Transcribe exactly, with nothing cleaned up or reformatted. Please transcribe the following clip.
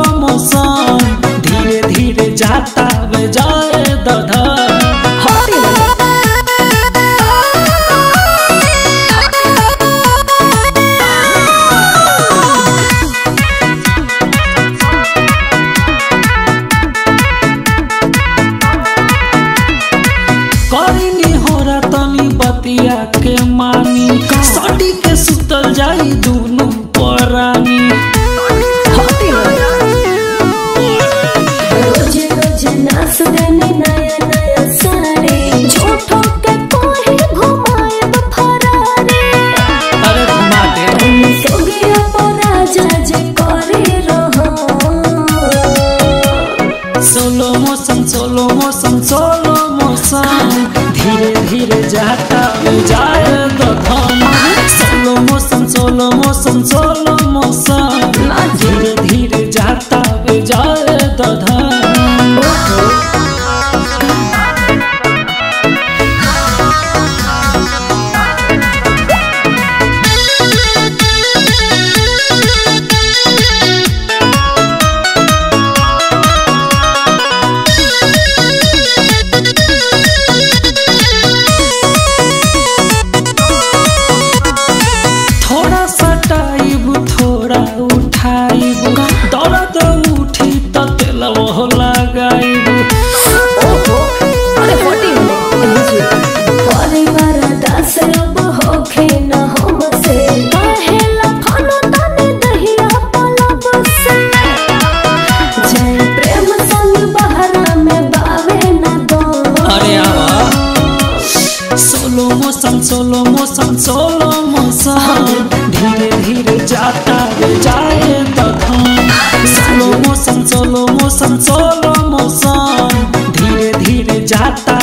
solo motion धीरे धीरे जाता वे जाए दधा बतिया के मानी सटी के सुतल जाई दोनों परानी रोज रोज नाच देने नया नया साड़ी झूठो के कोई घुमाए फरारे अरे घुमा दे सोगिया परा जाजे करे रहो slow motion slow motion slow motion धीरे धीरे जाता जाए दधन slow motion slow motion slow motion धीरे धीरे जाता जाए दधन दर्द उठी तो तेल वो लगाइब ओहो अरे फोटी परिवार दास अब होखे न हमसे कहेला खानो तने दहिया पलब से जय प्रेम संग बहरा में बावे न दो अरे आवा slow motion slow motion slow motion धीरे धीरे जाता जाए slow motion slow motion slow motion धीरे धीरे जाता